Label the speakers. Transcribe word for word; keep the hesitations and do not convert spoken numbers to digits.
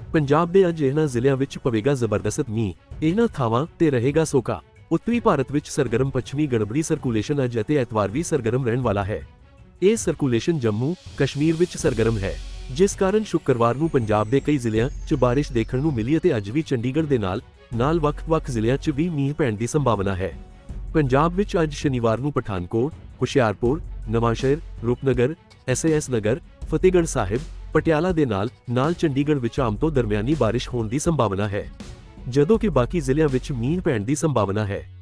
Speaker 1: ਪੰਜਾਬ ਦੇ ਅੱਜ ਇਹਨਾਂ ਜ਼ਿਲ੍ਹਿਆਂ ਵਿੱਚ ਪਵੇਗਾ ਜ਼ਬਰਦਸਤ ਮੀਂਹ, ਇਹਨਾਂ ਥਾਵਾਂ ਤੇ ਰਹੇਗਾ ਸੋਕਾ। ਉੱਤਰੀ ਭਾਰਤ ਵਿੱਚ ਸਰਗਰਮ ਪੱਛਮੀ ਗੜਬੜੀ ਸਰਕੂਲੇਸ਼ਨ ਅੱਜ ਅਤੇ ਐਤਵਾਰ ਵੀ ਸਰਗਰਮ ਰਹਿਣ ਵਾਲਾ ਹੈ। ਇਹ ਸਰਕੂਲੇਸ਼ਨ ਜੰਮੂ ਕਸ਼ਮੀਰ ਵਿੱਚ ਸਰਗਰਮ ਹੈ, ਜਿਸ ਕਾਰਨ ਸ਼ੁੱਕਰਵਾਰ ਨੂੰ ਪੰਜਾਬ ਦੇ ਕਈ ਜ਼ਿਲ੍ਹਿਆਂ 'ਚ ਬਾਰਿਸ਼ ਦੇਖਣ ਨੂੰ ਮਿਲੀ ਅਤੇ ਅੱਜ ਵੀ ਚੰਡੀਗੜ੍ਹ ਦੇ ਨਾਲ ਨਾਲ ਵੱਖ-ਵੱਖ ਜ਼ਿਲ੍ਹਿਆਂ 'ਚ ਵੀ ਮੀਂਹ ਪੈਣ ਦੀ ਸੰਭਾਵਨਾ ਹੈ। ਪੰਜਾਬ ਵਿੱਚ ਅੱਜ ਸ਼ਨੀਵਾਰ ਨੂੰ Pathankot, Hoshiarpur, Nawanshahr, Rupnagar, S A S Nagar, Fatehgarh Sahib, Patiala ਦੇ ਨਾਲ ਨਾਲ ਚੰਡੀਗੜ੍ਹ ਵਿੱਚ ਆਮ ਤੋਂ ਦਰਮਿਆਨੀ ਬਾਰਿਸ਼ ਹੋਣ ਦੀ ਸੰਭਾਵਨਾ ਹੈ, ਜਦੋਂ ਕਿ ਬਾਕੀ ਜ਼ਿਲ੍ਹਿਆਂ ਵਿੱਚ ਮੀਂਹ ਪੈਣ ਦੀ ਸੰਭਾਵਨਾ ਹੈ।